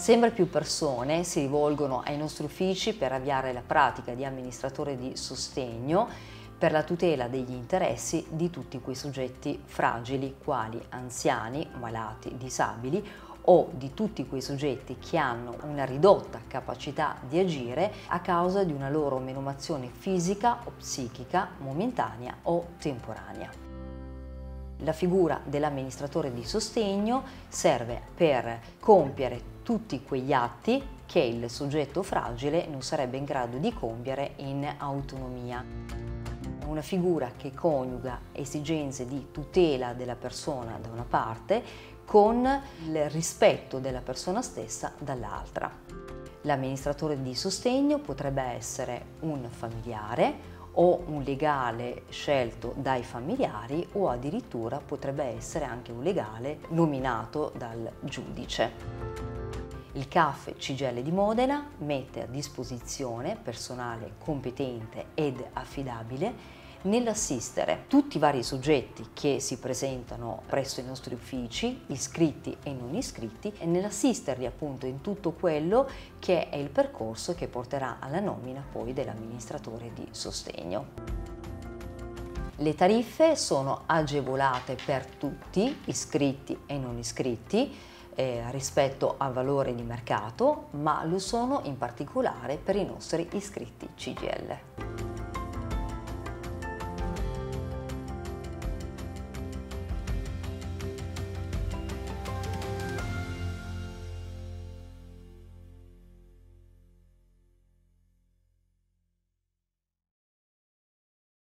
Sempre più persone si rivolgono ai nostri uffici per avviare la pratica di amministratore di sostegno per la tutela degli interessi di tutti quei soggetti fragili, quali anziani, malati, disabili o di tutti quei soggetti che hanno una ridotta capacità di agire a causa di una loro menomazione fisica o psichica momentanea o temporanea. La figura dell'amministratore di sostegno serve per compiere tutti quegli atti che il soggetto fragile non sarebbe in grado di compiere in autonomia. È una figura che coniuga esigenze di tutela della persona da una parte con il rispetto della persona stessa dall'altra. L'amministratore di sostegno potrebbe essere un familiare o un legale scelto dai familiari o addirittura potrebbe essere anche un legale nominato dal giudice. Il CAF CGIL di Modena mette a disposizione personale competente ed affidabile nell'assistere tutti i vari soggetti che si presentano presso i nostri uffici, iscritti e non iscritti, e nell'assisterli appunto in tutto quello che è il percorso che porterà alla nomina poi dell'amministratore di sostegno. Le tariffe sono agevolate per tutti, iscritti e non iscritti, rispetto al valore di mercato, ma lo sono in particolare per i nostri iscritti CGIL.